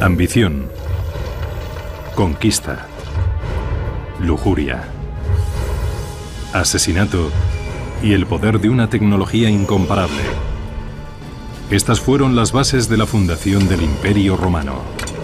Ambición, conquista, lujuria, asesinato y el poder de una tecnología incomparable. Estas fueron las bases de la fundación del Imperio Romano.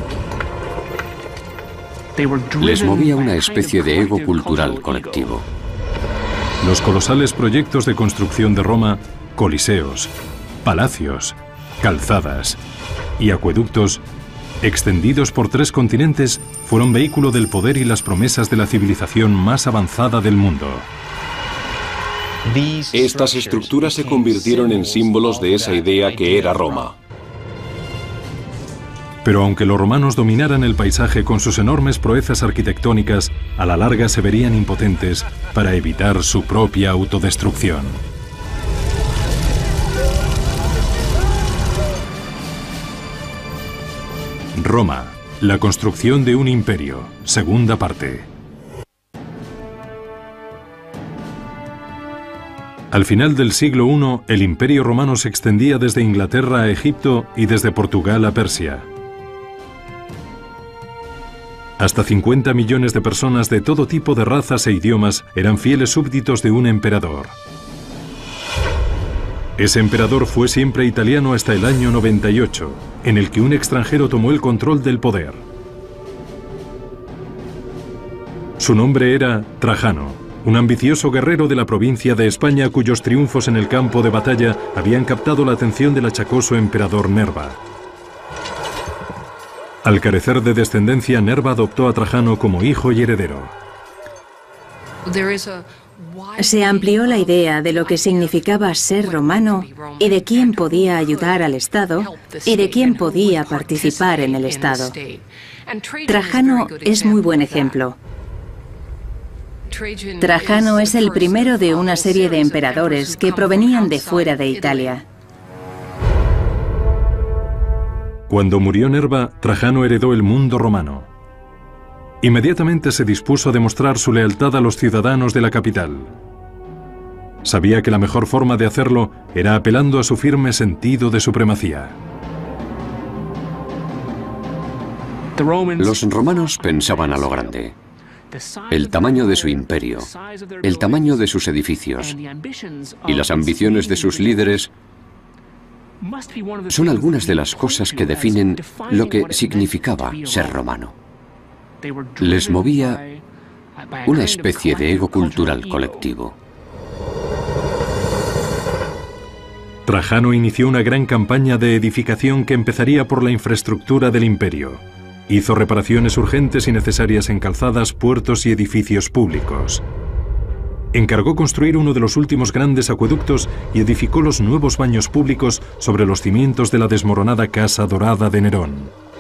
Les movía una especie de ego cultural colectivo. Los colosales proyectos de construcción de Roma, coliseos, palacios, calzadas y acueductos, extendidos por 3 continentes, fueron vehículo del poder y las promesas de la civilización más avanzada del mundo. Estas estructuras se convirtieron en símbolos de esa idea que era Roma. Pero aunque los romanos dominaran el paisaje con sus enormes proezas arquitectónicas, a la larga se verían impotentes para evitar su propia autodestrucción. Roma, la construcción de un imperio, segunda parte. Al final del siglo I, el Imperio Romano se extendía desde Inglaterra a Egipto y desde Portugal a Persia. Hasta 50 millones de personas de todo tipo de razas e idiomas eran fieles súbditos de un emperador. Ese emperador fue siempre italiano hasta el año 98, en el que un extranjero tomó el control del poder. Su nombre era Trajano, un ambicioso guerrero de la provincia de España cuyos triunfos en el campo de batalla habían captado la atención del achacoso emperador Nerva. Al carecer de descendencia, Nerva adoptó a Trajano como hijo y heredero. Se amplió la idea de lo que significaba ser romano y de quién podía ayudar al Estado y de quién podía participar en el Estado. Trajano es muy buen ejemplo. Trajano es el primero de una serie de emperadores que provenían de fuera de Italia. Cuando murió Nerva, Trajano heredó el mundo romano. Inmediatamente se dispuso a demostrar su lealtad a los ciudadanos de la capital. Sabía que la mejor forma de hacerlo era apelando a su firme sentido de supremacía. Los romanos pensaban a lo grande. El tamaño de su imperio, el tamaño de sus edificios y las ambiciones de sus líderes son algunas de las cosas que definen lo que significaba ser romano. Les movía una especie de ego cultural colectivo. Trajano inició una gran campaña de edificación que empezaría por la infraestructura del imperio. Hizo reparaciones urgentes y necesarias en calzadas, puertos y edificios públicos. Encargó construir uno de los últimos grandes acueductos y edificó los nuevos baños públicos sobre los cimientos de la desmoronada Casa Dorada de Nerón.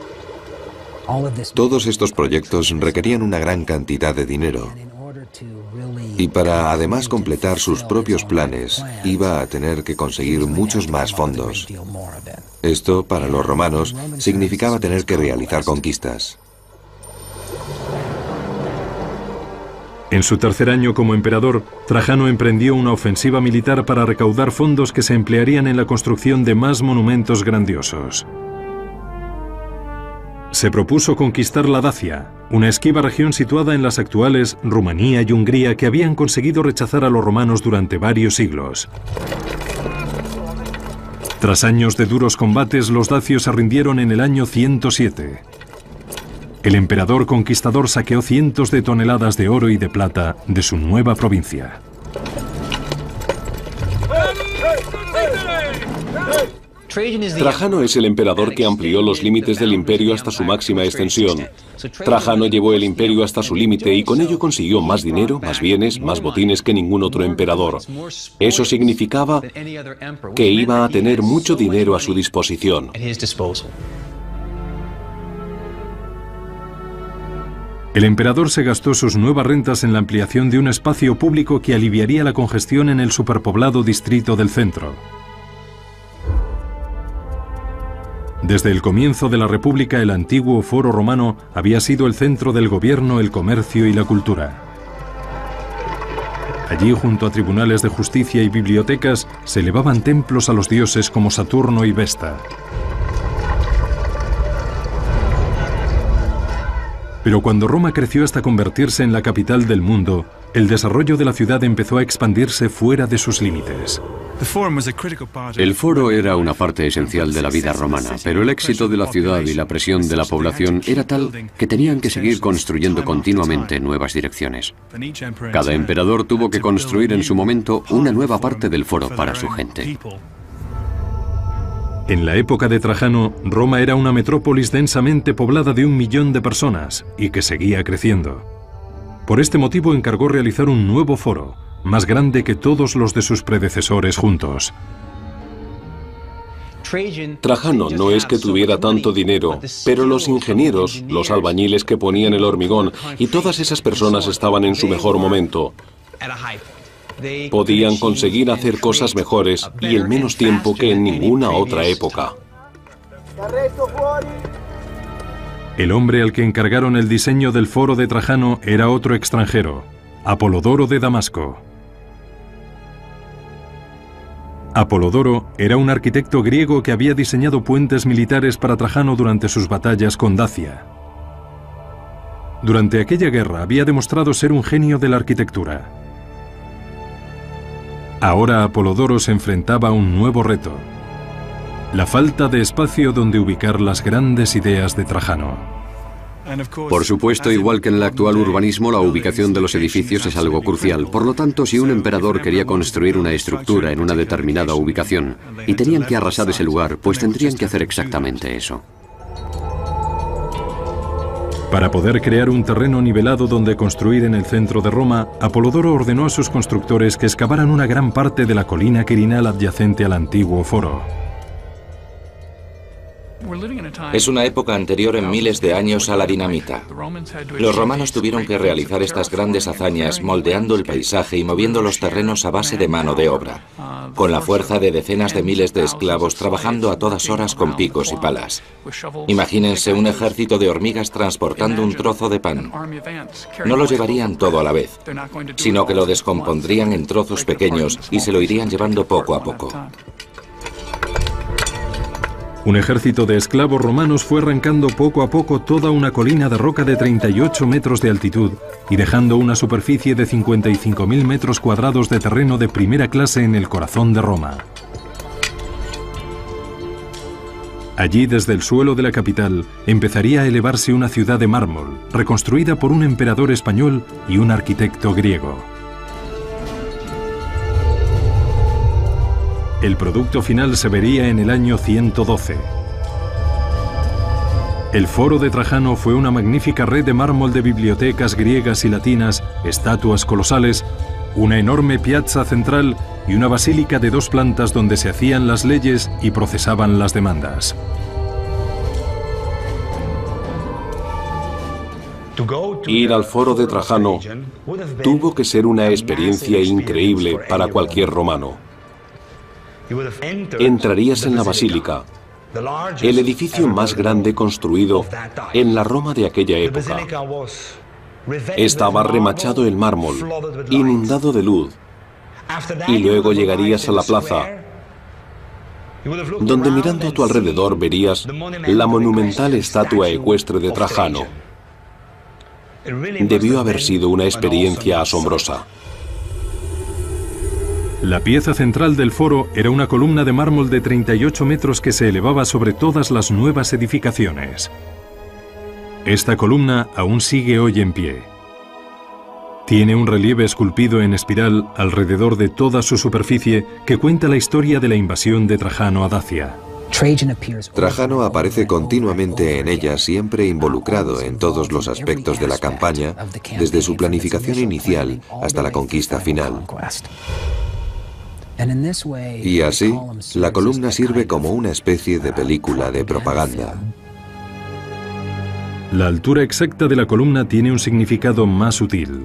Todos estos proyectos requerían una gran cantidad de dinero. Y para además completar sus propios planes, iba a tener que conseguir muchos más fondos. Esto, para los romanos, significaba tener que realizar conquistas. En su tercer año como emperador, Trajano emprendió una ofensiva militar para recaudar fondos que se emplearían en la construcción de más monumentos grandiosos. Se propuso conquistar la Dacia, una esquiva región situada en las actuales Rumanía y Hungría que habían conseguido rechazar a los romanos durante varios siglos. Tras años de duros combates, los dacios se rindieron en el año 107. El emperador conquistador saqueó cientos de toneladas de oro y de plata de su nueva provincia. Trajano es el emperador que amplió los límites del imperio hasta su máxima extensión. Trajano llevó el imperio hasta su límite y con ello consiguió más dinero, más bienes, más botines que ningún otro emperador. Eso significaba que iba a tener mucho dinero a su disposición. El emperador se gastó sus nuevas rentas en la ampliación de un espacio público que aliviaría la congestión en el superpoblado distrito del centro. Desde el comienzo de la República, el antiguo Foro Romano había sido el centro del gobierno, el comercio y la cultura. Allí, junto a tribunales de justicia y bibliotecas, se elevaban templos a los dioses como Saturno y Vesta. Pero cuando Roma creció hasta convertirse en la capital del mundo, el desarrollo de la ciudad empezó a expandirse fuera de sus límites. El foro era una parte esencial de la vida romana, pero el éxito de la ciudad y la presión de la población era tal que tenían que seguir construyendo continuamente nuevas direcciones. Cada emperador tuvo que construir en su momento una nueva parte del foro para su gente. En la época de Trajano, Roma era una metrópolis densamente poblada de 1 millón de personas y que seguía creciendo. Por este motivo encargó realizar un nuevo foro, más grande que todos los de sus predecesores juntos. Trajano no es que tuviera tanto dinero, pero los ingenieros, los albañiles que ponían el hormigón y todas esas personas estaban en su mejor momento. Podían conseguir hacer cosas mejores y en menos tiempo que en ninguna otra época. El hombre al que encargaron el diseño del foro de Trajano era otro extranjero, Apolodoro de Damasco. Apolodoro era un arquitecto griego que había diseñado puentes militares para Trajano durante sus batallas con Dacia. Durante aquella guerra había demostrado ser un genio de la arquitectura. Ahora Apolodoro se enfrentaba a un nuevo reto: la falta de espacio donde ubicar las grandes ideas de Trajano. Por supuesto, igual que en el actual urbanismo, la ubicación de los edificios es algo crucial. Por lo tanto, si un emperador quería construir una estructura en una determinada ubicación y tenían que arrasar ese lugar, pues tendrían que hacer exactamente eso. Para poder crear un terreno nivelado donde construir en el centro de Roma, Apolodoro ordenó a sus constructores que excavaran una gran parte de la colina quirinal adyacente al antiguo foro. Es una época anterior en miles de años a la dinamita. Los romanos tuvieron que realizar estas grandes hazañas moldeando el paisaje y moviendo los terrenos a base de mano de obra, con la fuerza de decenas de miles de esclavos trabajando a todas horas con picos y palas. Imagínense un ejército de hormigas transportando un trozo de pan. No lo llevarían todo a la vez, sino que lo descompondrían en trozos pequeños y se lo irían llevando poco a poco. Un ejército de esclavos romanos fue arrancando poco a poco toda una colina de roca de 38 metros de altitud y dejando una superficie de 55.000 metros cuadrados de terreno de primera clase en el corazón de Roma. Allí, desde el suelo de la capital, empezaría a elevarse una ciudad de mármol, reconstruida por un emperador español y un arquitecto griego. El producto final se vería en el año 112. El foro de Trajano fue una magnífica red de mármol de bibliotecas griegas y latinas, estatuas colosales, una enorme piazza central y una basílica de 2 plantas donde se hacían las leyes y procesaban las demandas. Ir al foro de Trajano tuvo que ser una experiencia increíble para cualquier romano. Entrarías en la basílica, el edificio más grande construido en la Roma de aquella época. Estaba remachado en mármol, inundado de luz, y luego llegarías a la plaza, donde mirando a tu alrededor verías la monumental estatua ecuestre de Trajano. Debió haber sido una experiencia asombrosa. La pieza central del foro era una columna de mármol de 38 metros que se elevaba sobre todas las nuevas edificaciones. Esta columna aún sigue hoy en pie. Tiene un relieve esculpido en espiral alrededor de toda su superficie que cuenta la historia de la invasión de Trajano a Dacia. Trajano aparece continuamente en ella, siempre involucrado en todos los aspectos de la campaña, desde su planificación inicial hasta la conquista final. Y así, la columna sirve como una especie de película de propaganda. La altura exacta de la columna tiene un significado más sutil.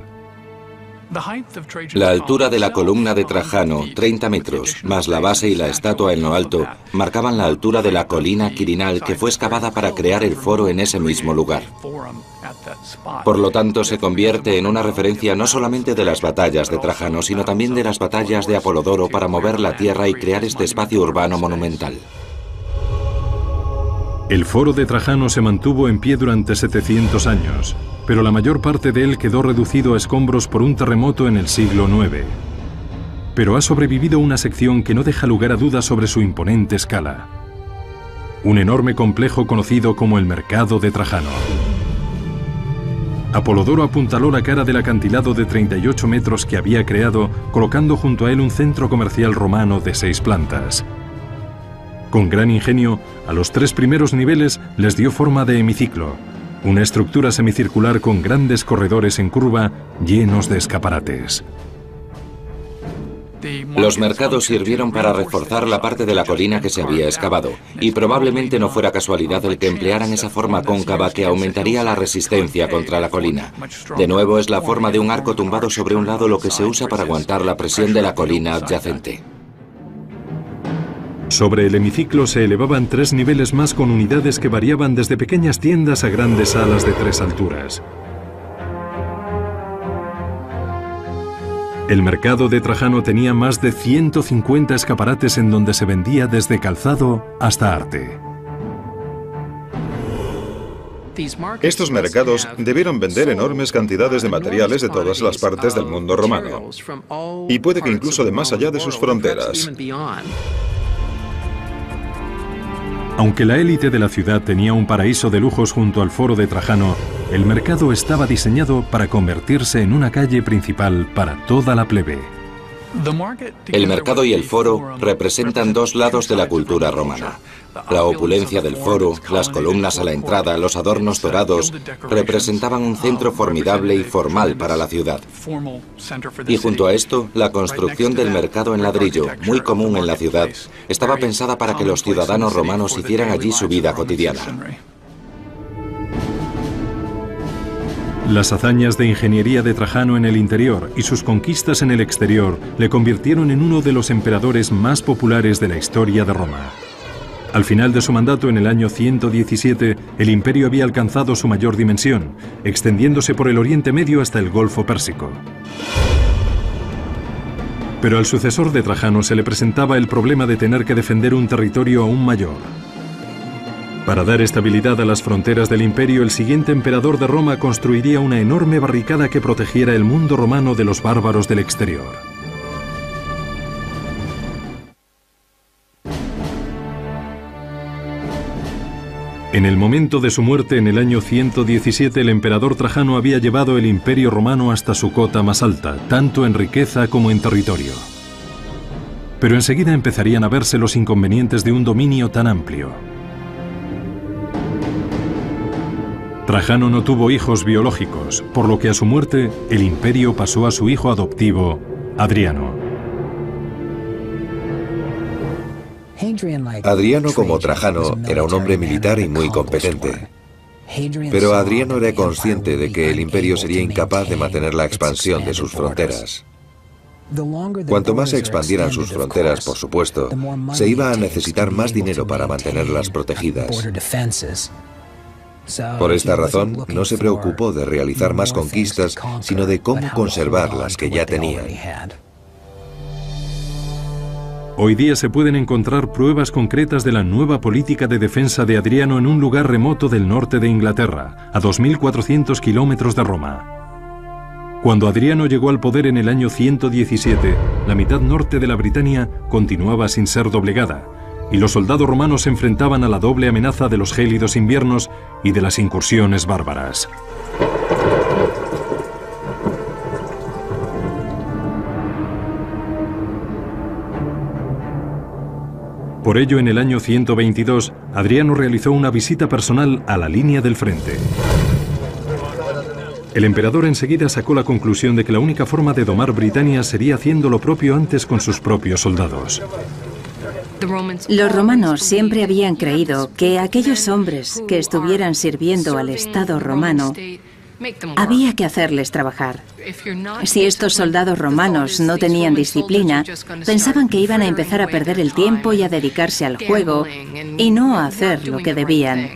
La altura de la columna de Trajano, 30 metros, más la base y la estatua en lo alto, marcaban la altura de la colina quirinal que fue excavada para crear el foro en ese mismo lugar. Por lo tanto, se convierte en una referencia no solamente de las batallas de Trajano, sino también de las batallas de Apolodoro para mover la tierra y crear este espacio urbano monumental. El foro de Trajano se mantuvo en pie durante 700 años, pero la mayor parte de él quedó reducido a escombros por un terremoto en el siglo IX. Pero ha sobrevivido una sección que no deja lugar a dudas sobre su imponente escala. Un enorme complejo conocido como el Mercado de Trajano. Apolodoro apuntaló la cara del acantilado de 38 metros que había creado, colocando junto a él un centro comercial romano de 6 plantas. Con gran ingenio, a los 3 primeros niveles les dio forma de hemiciclo, una estructura semicircular con grandes corredores en curva llenos de escaparates. Los mercados sirvieron para reforzar la parte de la colina que se había excavado, y probablemente no fuera casualidad el que emplearan esa forma cóncava que aumentaría la resistencia contra la colina. De nuevo, es la forma de un arco tumbado sobre un lado lo que se usa para aguantar la presión de la colina adyacente. Sobre el hemiciclo se elevaban 3 niveles más con unidades que variaban desde pequeñas tiendas a grandes salas de 3 alturas. El mercado de Trajano tenía más de 150 escaparates en donde se vendía desde calzado hasta arte. Estos mercados debieron vender enormes cantidades de materiales de todas las partes del mundo romano, y puede que incluso de más allá de sus fronteras. Aunque la élite de la ciudad tenía un paraíso de lujos junto al foro de Trajano, el mercado estaba diseñado para convertirse en una calle principal para toda la plebe. El mercado y el foro representan 2 lados de la cultura romana. La opulencia del foro, las columnas a la entrada, los adornos dorados, representaban un centro formidable y formal para la ciudad. Y junto a esto, la construcción del mercado en ladrillo, muy común en la ciudad, estaba pensada para que los ciudadanos romanos hicieran allí su vida cotidiana. Las hazañas de ingeniería de Trajano en el interior y sus conquistas en el exterior le convirtieron en uno de los emperadores más populares de la historia de Roma. Al final de su mandato, en el año 117, el imperio había alcanzado su mayor dimensión, extendiéndose por el Oriente Medio hasta el Golfo Pérsico. Pero al sucesor de Trajano se le presentaba el problema de tener que defender un territorio aún mayor. Para dar estabilidad a las fronteras del imperio, el siguiente emperador de Roma construiría una enorme barricada que protegiera el mundo romano de los bárbaros del exterior. En el momento de su muerte, en el año 117, el emperador Trajano había llevado el imperio romano hasta su cota más alta, tanto en riqueza como en territorio. Pero enseguida empezarían a verse los inconvenientes de un dominio tan amplio. Trajano no tuvo hijos biológicos, por lo que a su muerte el imperio pasó a su hijo adoptivo, Adriano. Adriano, como Trajano, era un hombre militar y muy competente. Pero Adriano era consciente de que el imperio sería incapaz de mantener la expansión de sus fronteras. Cuanto más se expandieran sus fronteras, por supuesto, se iba a necesitar más dinero para mantenerlas protegidas. Por esta razón, no se preocupó de realizar más conquistas, sino de cómo conservar las que ya tenían. Hoy día se pueden encontrar pruebas concretas de la nueva política de defensa de Adriano en un lugar remoto del norte de Inglaterra, a 2.400 kilómetros de Roma. Cuando Adriano llegó al poder en el año 117, la mitad norte de la Britania continuaba sin ser doblegada, y los soldados romanos se enfrentaban a la doble amenaza de los gélidos inviernos y de las incursiones bárbaras. Por ello, en el año 122, Adriano realizó una visita personal a la línea del frente. El emperador enseguida sacó la conclusión de que la única forma de domar Britania sería haciendo lo propio antes con sus propios soldados. Los romanos siempre habían creído que aquellos hombres que estuvieran sirviendo al Estado romano había que hacerles trabajar. Si estos soldados romanos no tenían disciplina, pensaban que iban a empezar a perder el tiempo y a dedicarse al juego y no a hacer lo que debían.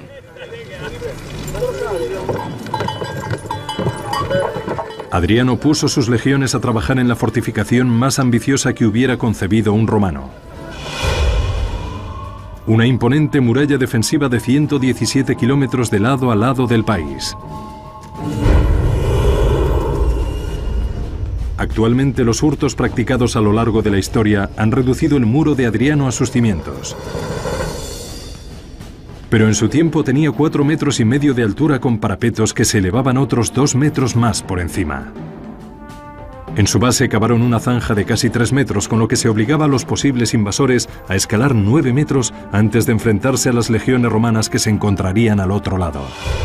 Adriano puso sus legiones a trabajar en la fortificación más ambiciosa que hubiera concebido un romano. una imponente muralla defensiva de 117 kilómetros de lado a lado del país. Actualmente los hurtos practicados a lo largo de la historia han reducido el muro de Adriano a sus cimientos. Pero en su tiempo tenía 4,5 metros de altura con parapetos que se elevaban otros 2 metros más por encima. En su base cavaron una zanja de casi 3 metros, con lo que se obligaba a los posibles invasores a escalar 9 metros antes de enfrentarse a las legiones romanas que se encontrarían al otro lado.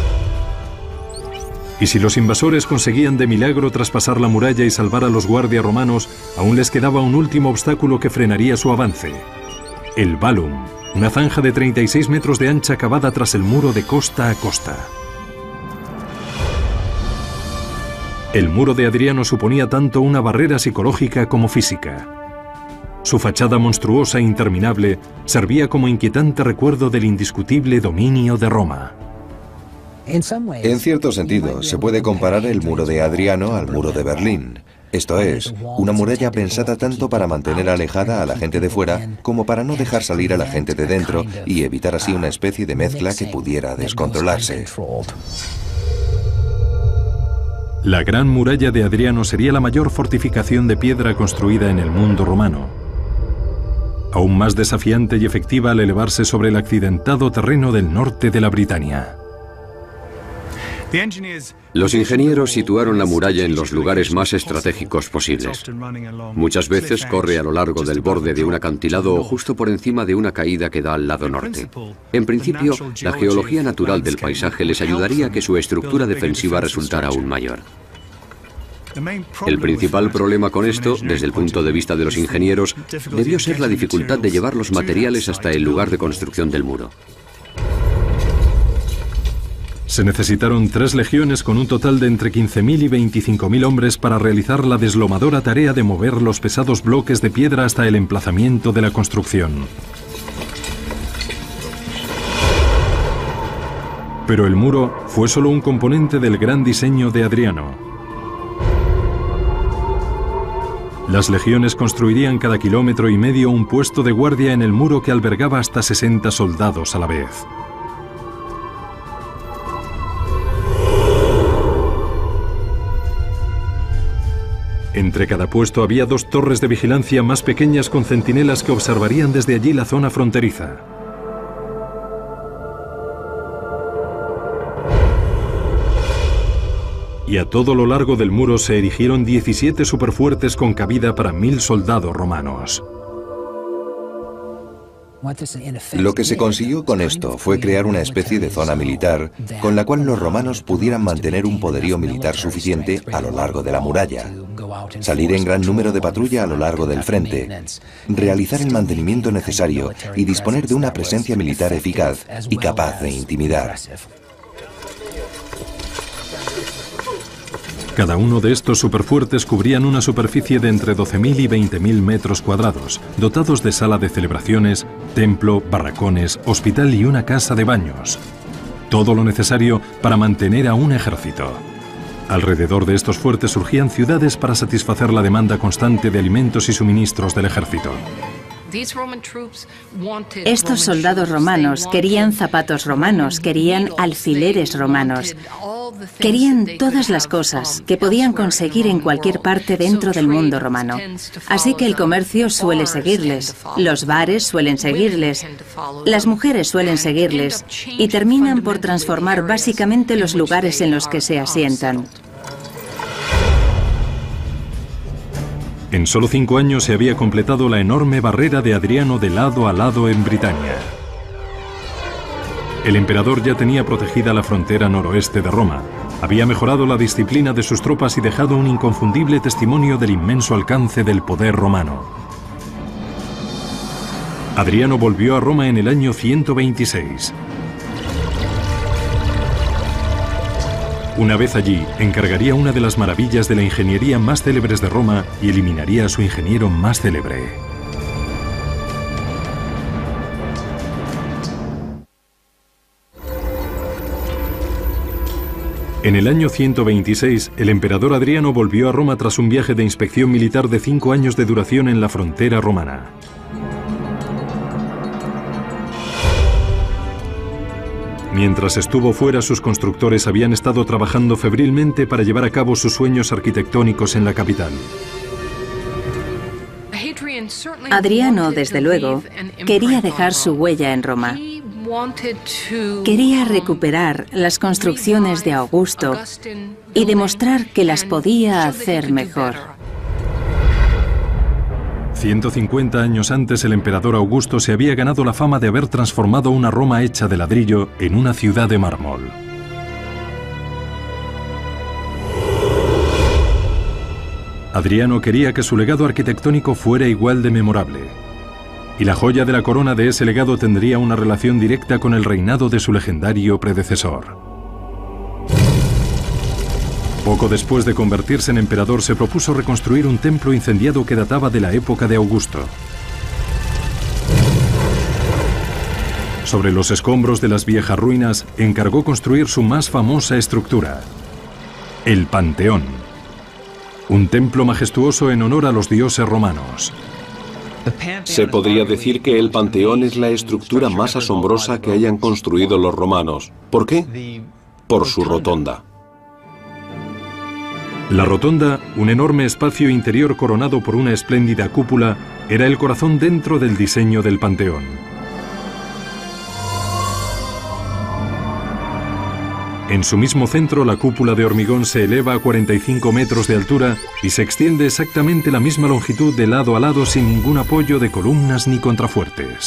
Y si los invasores conseguían de milagro traspasar la muralla y salvar a los guardias romanos, aún les quedaba un último obstáculo que frenaría su avance: el Balum, una zanja de 36 metros de ancha cavada tras el muro de costa a costa. El muro de Adriano suponía tanto una barrera psicológica como física. Su fachada monstruosa e interminable servía como inquietante recuerdo del indiscutible dominio de Roma. En cierto sentido, se puede comparar el muro de Adriano al muro de Berlín. Esto es, una muralla pensada tanto para mantener alejada a la gente de fuera como para no dejar salir a la gente de dentro y evitar así una especie de mezcla que pudiera descontrolarse. La Gran Muralla de Adriano sería la mayor fortificación de piedra construida en el mundo romano, aún más desafiante y efectiva al elevarse sobre el accidentado terreno del norte de la Britania. Los ingenieros situaron la muralla en los lugares más estratégicos posibles. Muchas veces corre a lo largo del borde de un acantilado o justo por encima de una caída que da al lado norte. En principio, la geología natural del paisaje les ayudaría a que su estructura defensiva resultara aún mayor. El principal problema con esto, desde el punto de vista de los ingenieros, debió ser la dificultad de llevar los materiales hasta el lugar de construcción del muro. Se necesitaron 3 legiones con un total de entre 15.000 y 25.000 hombres para realizar la deslomadora tarea de mover los pesados bloques de piedra hasta el emplazamiento de la construcción. Pero el muro fue solo un componente del gran diseño de Adriano. Las legiones construirían cada 1,5 kilómetros un puesto de guardia en el muro que albergaba hasta 60 soldados a la vez. Entre cada puesto había 2 torres de vigilancia más pequeñas con centinelas que observarían desde allí la zona fronteriza. Y a todo lo largo del muro se erigieron 17 superfuertes con cabida para 1.000 soldados romanos. Lo que se consiguió con esto fue crear una especie de zona militar con la cual los romanos pudieran mantener un poderío militar suficiente a lo largo de la muralla, salir en gran número de patrulla a lo largo del frente, realizar el mantenimiento necesario y disponer de una presencia militar eficaz y capaz de intimidar. Cada uno de estos superfuertes cubrían una superficie de entre 12.000 y 20.000 metros cuadrados, dotados de sala de celebraciones, templo, barracones, hospital y una casa de baños. Todo lo necesario para mantener a un ejército. Alrededor de estos fuertes surgían ciudades para satisfacer la demanda constante de alimentos y suministros del ejército. Estos soldados romanos querían zapatos romanos, querían alfileres romanos, querían todas las cosas que podían conseguir en cualquier parte dentro del mundo romano. Así que el comercio suele seguirles, los bares suelen seguirles, las mujeres suelen seguirles y terminan por transformar básicamente los lugares en los que se asientan. En solo 5 años se había completado la enorme barrera de Adriano de lado a lado en Britania. El emperador ya tenía protegida la frontera noroeste de Roma, había mejorado la disciplina de sus tropas y dejado un inconfundible testimonio del inmenso alcance del poder romano. Adriano volvió a Roma en el año 126. Una vez allí, encargaría una de las maravillas de la ingeniería más célebres de Roma y eliminaría a su ingeniero más célebre. En el año 126, el emperador Adriano volvió a Roma tras un viaje de inspección militar de 5 años de duración en la frontera romana. Mientras estuvo fuera, sus constructores habían estado trabajando febrilmente para llevar a cabo sus sueños arquitectónicos en la capital. Adriano, desde luego, quería dejar su huella en Roma. Quería recuperar las construcciones de Augusto y demostrar que las podía hacer mejor. 150 años antes, el emperador Augusto se había ganado la fama de haber transformado una Roma hecha de ladrillo en una ciudad de mármol. Adriano quería que su legado arquitectónico fuera igual de memorable. Y la joya de la corona de ese legado tendría una relación directa con el reinado de su legendario predecesor. Poco después de convertirse en emperador, se propuso reconstruir un templo incendiado que databa de la época de Augusto. Sobre los escombros de las viejas ruinas, encargó construir su más famosa estructura, el Panteón, un templo majestuoso en honor a los dioses romanos. Se podría decir que el Panteón es la estructura más asombrosa que hayan construido los romanos. ¿Por qué? Por su rotonda. La rotonda, un enorme espacio interior coronado por una espléndida cúpula, era el corazón dentro del diseño del Panteón. En su mismo centro, la cúpula de hormigón se eleva a 45 metros de altura y se extiende exactamente la misma longitud de lado a lado sin ningún apoyo de columnas ni contrafuertes.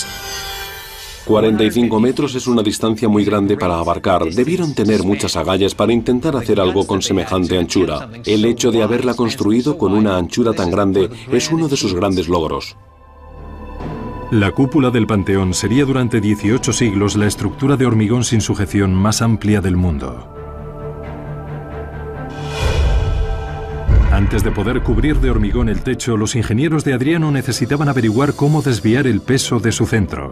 45 metros es una distancia muy grande para abarcar. Debieron tener muchas agallas para intentar hacer algo con semejante anchura. El hecho de haberla construido con una anchura tan grande es uno de sus grandes logros. La cúpula del Panteón sería durante 18 siglos la estructura de hormigón sin sujeción más amplia del mundo. Antes de poder cubrir de hormigón el techo, los ingenieros de Adriano necesitaban averiguar cómo desviar el peso de su centro.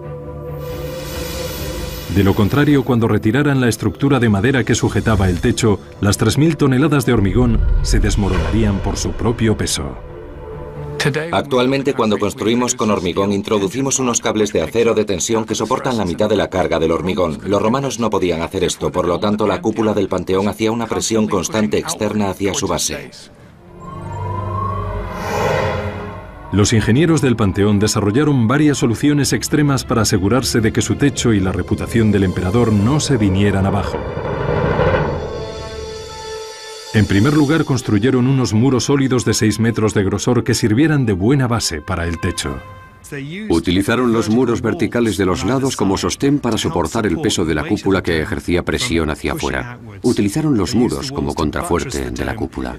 De lo contrario, cuando retiraran la estructura de madera que sujetaba el techo, las 3.000 toneladas de hormigón se desmoronarían por su propio peso. Actualmente, cuando construimos con hormigón, introducimos unos cables de acero de tensión que soportan la mitad de la carga del hormigón. Los romanos no podían hacer esto, por lo tanto, la cúpula del Panteón hacía una presión constante externa hacia su base. Los ingenieros del Panteón desarrollaron varias soluciones extremas para asegurarse de que su techo y la reputación del emperador no se vinieran abajo. En primer lugar, construyeron unos muros sólidos de 6 metros de grosor que sirvieran de buena base para el techo. Utilizaron los muros verticales de los lados como sostén para soportar el peso de la cúpula que ejercía presión hacia afuera. Utilizaron los muros como contrafuerte de la cúpula.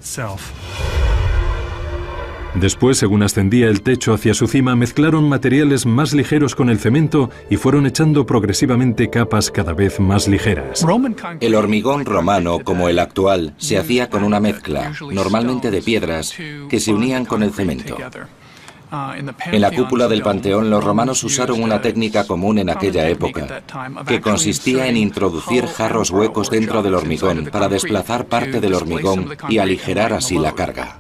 Después, según ascendía el techo hacia su cima, mezclaron materiales más ligeros con el cemento y fueron echando progresivamente capas cada vez más ligeras. El hormigón romano, como el actual, se hacía con una mezcla, normalmente de piedras, que se unían con el cemento. En la cúpula del Panteón, los romanos usaron una técnica común en aquella época, que consistía en introducir jarros huecos dentro del hormigón para desplazar parte del hormigón y aligerar así la carga.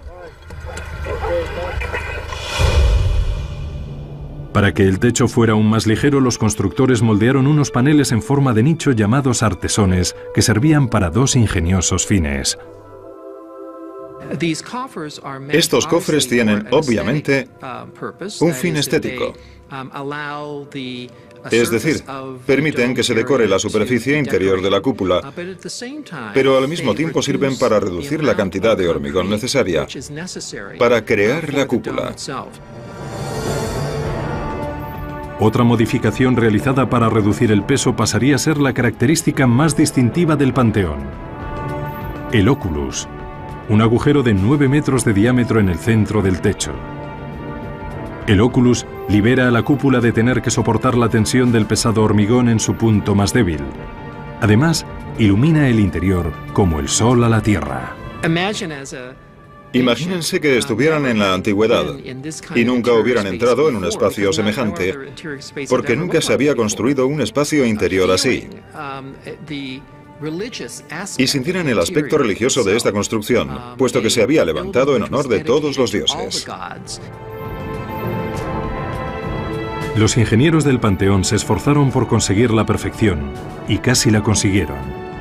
Para que el techo fuera aún más ligero, los constructores moldearon unos paneles en forma de nicho llamados artesones, que servían para dos ingeniosos fines. Estos cofres tienen, obviamente, un fin estético. Es decir, permiten que se decore la superficie interior de la cúpula, pero al mismo tiempo sirven para reducir la cantidad de hormigón necesaria para crear la cúpula. Otra modificación realizada para reducir el peso pasaría a ser la característica más distintiva del Panteón: el oculus, un agujero de 9 metros de diámetro en el centro del techo. El oculus libera a la cúpula de tener que soportar la tensión del pesado hormigón en su punto más débil. Además, ilumina el interior como el sol a la tierra. Imagínense que estuvieran en la antigüedad y nunca hubieran entrado en un espacio semejante, porque nunca se había construido un espacio interior así. Y sintieran el aspecto religioso de esta construcción, puesto que se había levantado en honor de todos los dioses. Los ingenieros del Panteón se esforzaron por conseguir la perfección, y casi la consiguieron.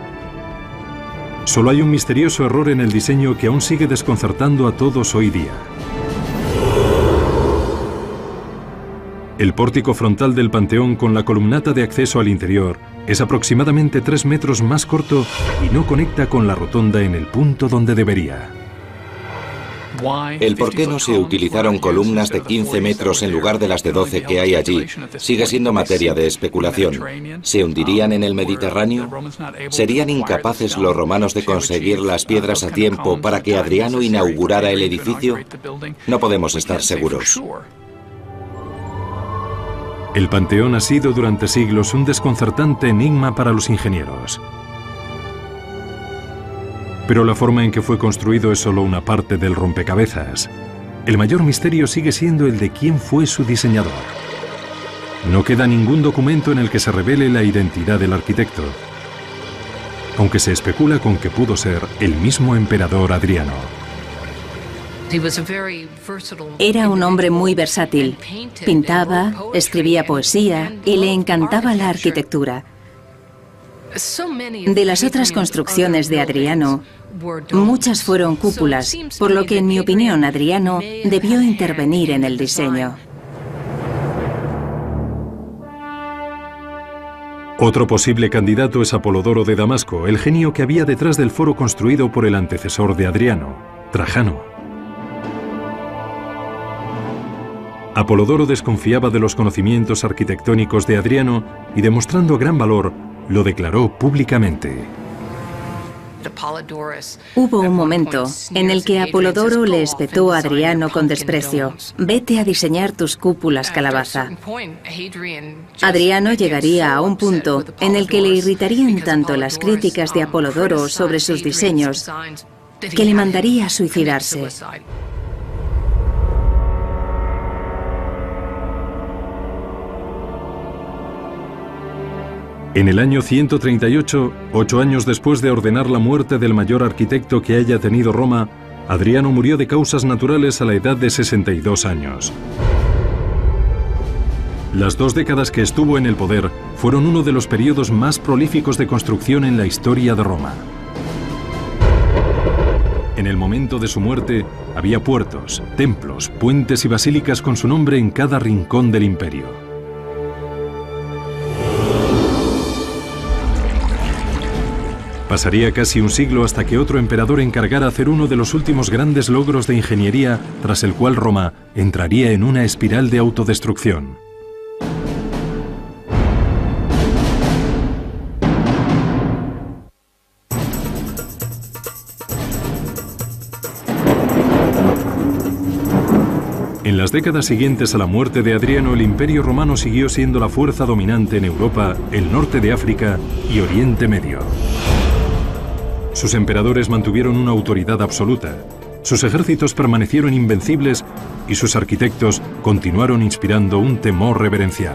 Solo hay un misterioso error en el diseño que aún sigue desconcertando a todos hoy día. El pórtico frontal del Panteón con la columnata de acceso al interior es aproximadamente 3 metros más corto y no conecta con la rotonda en el punto donde debería. El por qué no se utilizaron columnas de 15 metros en lugar de las de 12 que hay allí sigue siendo materia de especulación. ¿Se hundirían en el Mediterráneo? ¿Serían incapaces los romanos de conseguir las piedras a tiempo para que Adriano inaugurara el edificio? No podemos estar seguros. El Panteón ha sido durante siglos un desconcertante enigma para los ingenieros. Pero la forma en que fue construido es solo una parte del rompecabezas. El mayor misterio sigue siendo el de quién fue su diseñador. No queda ningún documento en el que se revele la identidad del arquitecto, aunque se especula con que pudo ser el mismo emperador Adriano. Era un hombre muy versátil. Pintaba, escribía poesía y le encantaba la arquitectura. De las otras construcciones de Adriano, muchas fueron cúpulas, por lo que, en mi opinión, Adriano debió intervenir en el diseño. Otro posible candidato es Apolodoro de Damasco, el genio que había detrás del foro construido por el antecesor de Adriano, Trajano. Apolodoro desconfiaba de los conocimientos arquitectónicos de Adriano y, demostrando gran valor, lo declaró públicamente. Hubo un momento en el que Apolodoro le espetó a Adriano con desprecio: «Vete a diseñar tus cúpulas, calabaza». Adriano llegaría a un punto en el que le irritarían tanto las críticas de Apolodoro sobre sus diseños que le mandaría a suicidarse. En el año 138, 8 años después de ordenar la muerte del mayor arquitecto que haya tenido Roma, Adriano murió de causas naturales a la edad de 62 años. Las 2 décadas que estuvo en el poder fueron uno de los periodos más prolíficos de construcción en la historia de Roma. En el momento de su muerte, había puertos, templos, puentes y basílicas con su nombre en cada rincón del imperio. Pasaría casi un siglo hasta que otro emperador encargara hacer uno de los últimos grandes logros de ingeniería, tras el cual Roma entraría en una espiral de autodestrucción. En las décadas siguientes a la muerte de Adriano, el Imperio Romano siguió siendo la fuerza dominante en Europa, el norte de África y Oriente Medio. Sus emperadores mantuvieron una autoridad absoluta, sus ejércitos permanecieron invencibles y sus arquitectos continuaron inspirando un temor reverencial.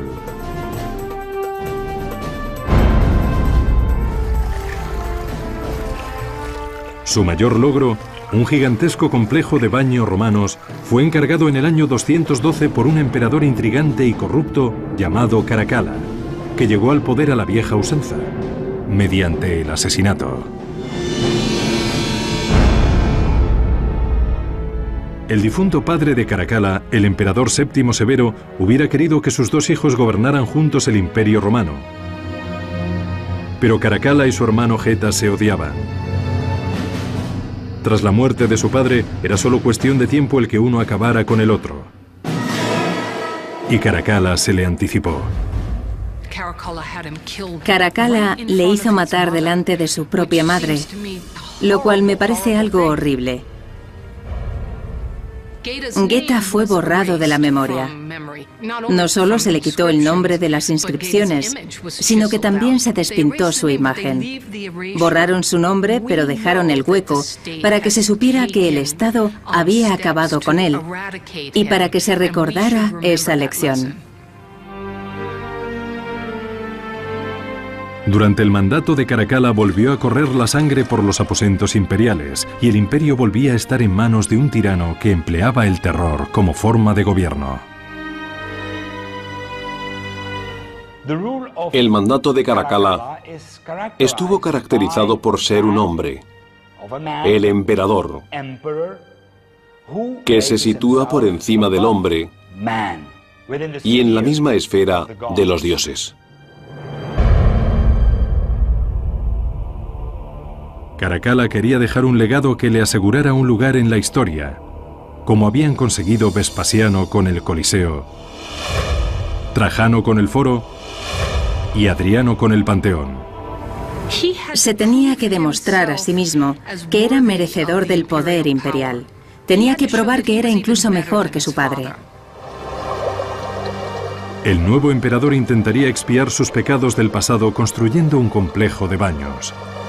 Su mayor logro, un gigantesco complejo de baños romanos, fue encargado en el año 212 por un emperador intrigante y corrupto llamado Caracalla, que llegó al poder a la vieja usanza, mediante el asesinato. El difunto padre de Caracalla, el emperador Séptimo Severo, hubiera querido que sus 2 hijos gobernaran juntos el Imperio Romano. Pero Caracalla y su hermano Geta se odiaban. Tras la muerte de su padre, era solo cuestión de tiempo el que uno acabara con el otro. Y Caracalla se le anticipó. Caracalla le hizo matar delante de su propia madre, lo cual me parece algo horrible. Geta fue borrado de la memoria. No solo se le quitó el nombre de las inscripciones, sino que también se despintó su imagen. Borraron su nombre, pero dejaron el hueco para que se supiera que el Estado había acabado con él y para que se recordara esa lección. Durante el mandato de Caracalla volvió a correr la sangre por los aposentos imperiales y el imperio volvía a estar en manos de un tirano que empleaba el terror como forma de gobierno. El mandato de Caracalla estuvo caracterizado por ser un hombre, el emperador, que se sitúa por encima del hombre y en la misma esfera de los dioses. Caracalla quería dejar un legado que le asegurara un lugar en la historia, como habían conseguido Vespasiano con el Coliseo, Trajano con el Foro y Adriano con el Panteón. Se tenía que demostrar a sí mismo que era merecedor del poder imperial. Tenía que probar que era incluso mejor que su padre. El nuevo emperador intentaría expiar sus pecados del pasado construyendo un complejo de baños.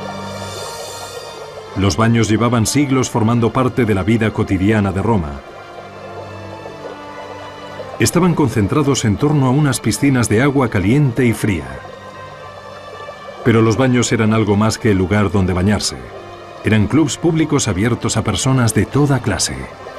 Los baños llevaban siglos formando parte de la vida cotidiana de Roma. Estaban concentrados en torno a unas piscinas de agua caliente y fría. Pero los baños eran algo más que el lugar donde bañarse. Eran clubs públicos abiertos a personas de toda clase.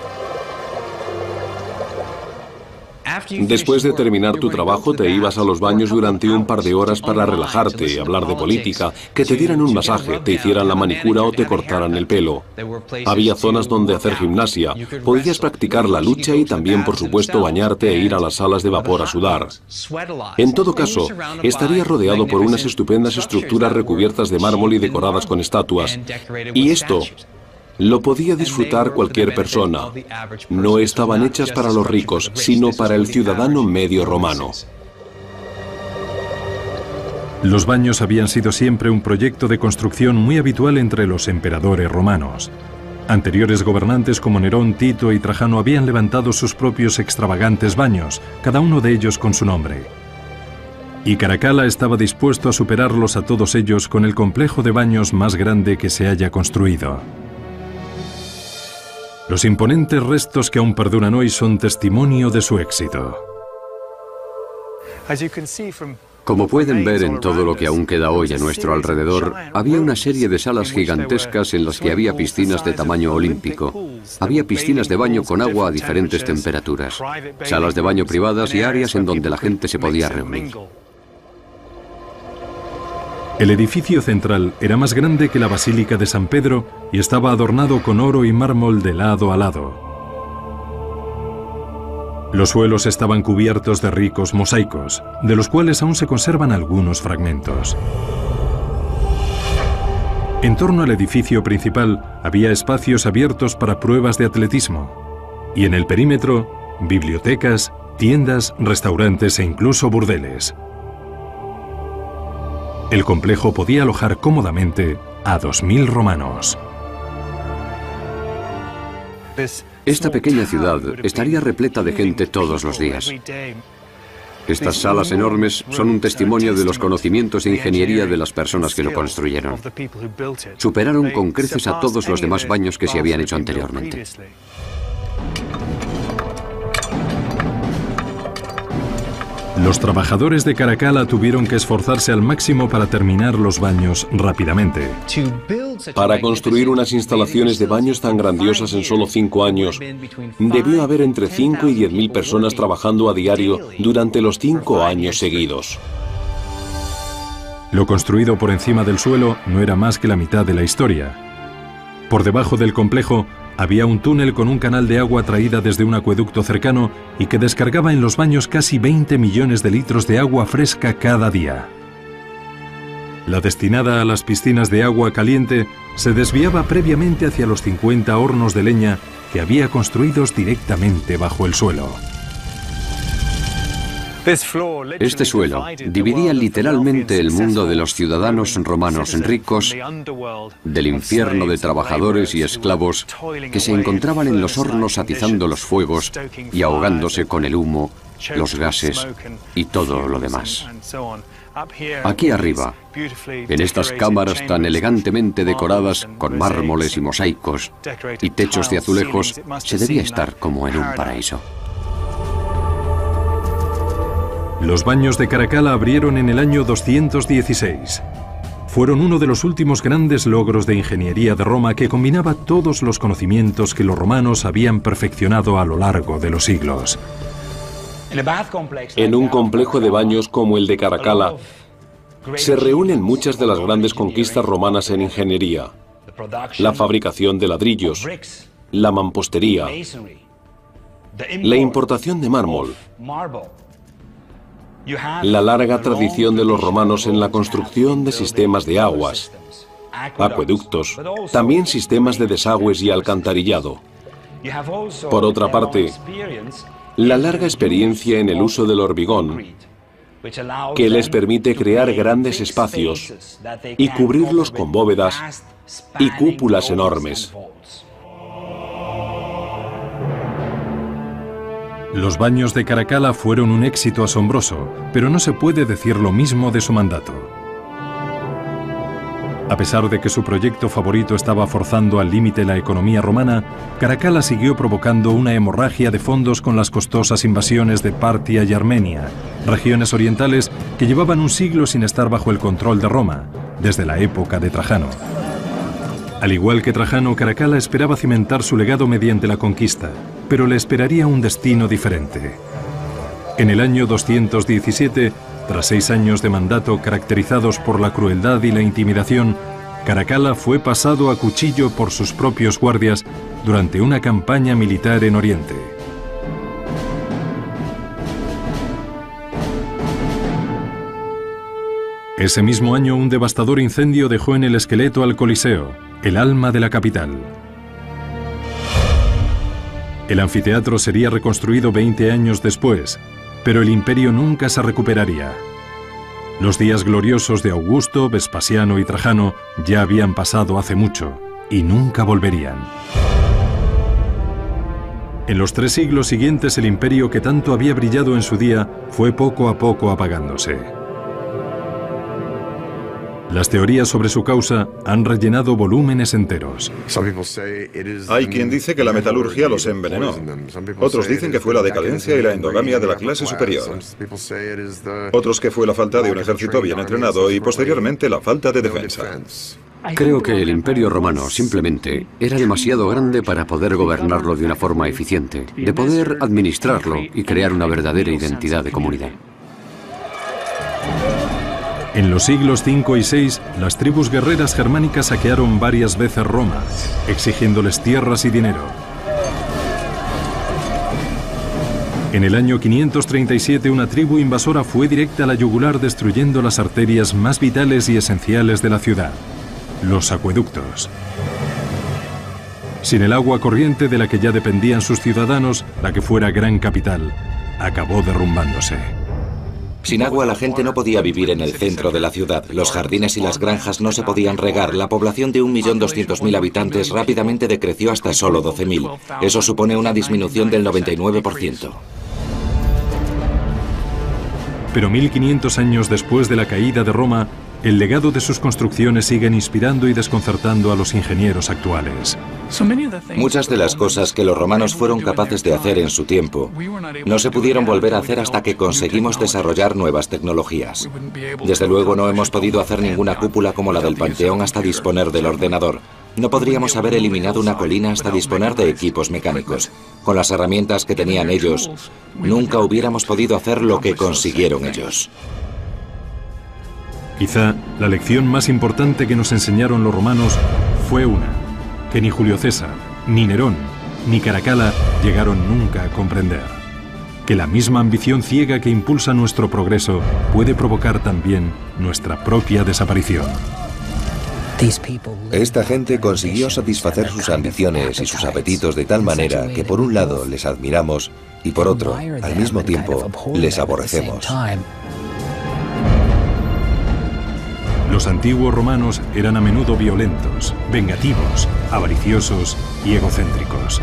Después de terminar tu trabajo, te ibas a los baños durante un par de horas para relajarte, hablar de política, que te dieran un masaje, te hicieran la manicura o te cortaran el pelo. Había zonas donde hacer gimnasia, podías practicar la lucha y también, por supuesto, bañarte e ir a las salas de vapor a sudar. En todo caso, estarías rodeado por unas estupendas estructuras recubiertas de mármol y decoradas con estatuas. Y esto lo podía disfrutar cualquier persona. No estaban hechas para los ricos, sino para el ciudadano medio romano. Los baños habían sido siempre un proyecto de construcción muy habitual entre los emperadores romanos. Anteriores gobernantes como Nerón, Tito y Trajano habían levantado sus propios extravagantes baños, cada uno de ellos con su nombre. Y Caracalla estaba dispuesto a superarlos a todos ellos con el complejo de baños más grande que se haya construido. Los imponentes restos que aún perduran hoy son testimonio de su éxito. Como pueden ver en todo lo que aún queda hoy a nuestro alrededor, había una serie de salas gigantescas en las que había piscinas de tamaño olímpico. Había piscinas de baño con agua a diferentes temperaturas, salas de baño privadas y áreas en donde la gente se podía reunir. El edificio central era más grande que la Basílica de San Pedro y estaba adornado con oro y mármol de lado a lado. Los suelos estaban cubiertos de ricos mosaicos, de los cuales aún se conservan algunos fragmentos. En torno al edificio principal había espacios abiertos para pruebas de atletismo, y en el perímetro, bibliotecas, tiendas, restaurantes e incluso burdeles. El complejo podía alojar cómodamente a 2000 romanos. Esta pequeña ciudad estaría repleta de gente todos los días. Estas salas enormes son un testimonio de los conocimientos e ingeniería de las personas que lo construyeron. Superaron con creces a todos los demás baños que se habían hecho anteriormente. Los trabajadores de Caracalla tuvieron que esforzarse al máximo para terminar los baños rápidamente. Para construir unas instalaciones de baños tan grandiosas en solo 5 años, debió haber entre 5 y 10.000 personas trabajando a diario durante los 5 años seguidos. Lo construido por encima del suelo no era más que la mitad de la historia. Por debajo del complejo había un túnel con un canal de agua traída desde un acueducto cercano y que descargaba en los baños casi 20 millones de litros de agua fresca cada día. La destinada a las piscinas de agua caliente se desviaba previamente hacia los 50 hornos de leña que había construidos directamente bajo el suelo. Este suelo dividía literalmente el mundo de los ciudadanos romanos ricos del infierno de trabajadores y esclavos que se encontraban en los hornos atizando los fuegos y ahogándose con el humo, los gases y todo lo demás. Aquí arriba, en estas cámaras tan elegantemente decoradas con mármoles y mosaicos y techos de azulejos, se debía estar como en un paraíso. Los baños de Caracalla abrieron en el año 216. Fueron uno de los últimos grandes logros de ingeniería de Roma que combinaba todos los conocimientos que los romanos habían perfeccionado a lo largo de los siglos. En un complejo de baños como el de Caracalla, se reúnen muchas de las grandes conquistas romanas en ingeniería: la fabricación de ladrillos, la mampostería, la importación de mármol, la larga tradición de los romanos en la construcción de sistemas de aguas, acueductos, también sistemas de desagües y alcantarillado. Por otra parte, la larga experiencia en el uso del hormigón, que les permite crear grandes espacios y cubrirlos con bóvedas y cúpulas enormes. Los baños de Caracalla fueron un éxito asombroso, pero no se puede decir lo mismo de su mandato. A pesar de que su proyecto favorito estaba forzando al límite la economía romana, Caracalla siguió provocando una hemorragia de fondos con las costosas invasiones de Partia y Armenia, regiones orientales que llevaban un siglo sin estar bajo el control de Roma, desde la época de Trajano. Al igual que Trajano, Caracalla esperaba cimentar su legado mediante la conquista, pero le esperaría un destino diferente. En el año 217, tras 6 años de mandato caracterizados por la crueldad y la intimidación, Caracalla fue pasado a cuchillo por sus propios guardias durante una campaña militar en Oriente. Ese mismo año, un devastador incendio dejó en el esqueleto al Coliseo, el alma de la capital. El anfiteatro sería reconstruido 20 años después, pero el imperio nunca se recuperaría. Los días gloriosos de Augusto, Vespasiano y Trajano ya habían pasado hace mucho y nunca volverían. En los 3 siglos siguientes, el imperio que tanto había brillado en su día fue poco a poco apagándose. Las teorías sobre su causa han rellenado volúmenes enteros. Hay quien dice que la metalurgia los envenenó. Otros dicen que fue la decadencia y la endogamia de la clase superior. Otros que fue la falta de un ejército bien entrenado y posteriormente la falta de defensa. Creo que el Imperio Romano simplemente era demasiado grande para poder gobernarlo de una forma eficiente, de poder administrarlo y crear una verdadera identidad de comunidad. En los siglos V y VI, las tribus guerreras germánicas saquearon varias veces Roma, exigiéndoles tierras y dinero. En el año 537, una tribu invasora fue directa a la yugular, destruyendo las arterias más vitales y esenciales de la ciudad, los acueductos. Sin el agua corriente de la que ya dependían sus ciudadanos, la que fuera gran capital acabó derrumbándose. Sin agua, la gente no podía vivir en el centro de la ciudad. Los jardines y las granjas no se podían regar. La población de 1.200.000 habitantes rápidamente decreció hasta solo 12.000. Eso supone una disminución del 99%. Pero 1500 años después de la caída de Roma, el legado de sus construcciones siguen inspirando y desconcertando a los ingenieros actuales. Muchas de las cosas que los romanos fueron capaces de hacer en su tiempo no se pudieron volver a hacer hasta que conseguimos desarrollar nuevas tecnologías. Desde luego no hemos podido hacer ninguna cúpula como la del Panteón hasta disponer del ordenador. No podríamos haber eliminado una colina hasta disponer de equipos mecánicos. Con las herramientas que tenían ellos, nunca hubiéramos podido hacer lo que consiguieron ellos. Quizá la lección más importante que nos enseñaron los romanos fue una, que ni Julio César, ni Nerón, ni Caracalla llegaron nunca a comprender. Que la misma ambición ciega que impulsa nuestro progreso puede provocar también nuestra propia desaparición. Esta gente consiguió satisfacer sus ambiciones y sus apetitos de tal manera que por un lado les admiramos y por otro, al mismo tiempo, les aborrecemos. Los antiguos romanos eran a menudo violentos, vengativos, avariciosos y egocéntricos.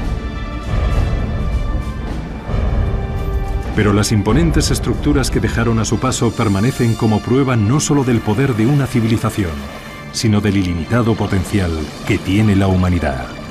Pero las imponentes estructuras que dejaron a su paso permanecen como prueba no solo del poder de una civilización, sino del ilimitado potencial que tiene la humanidad.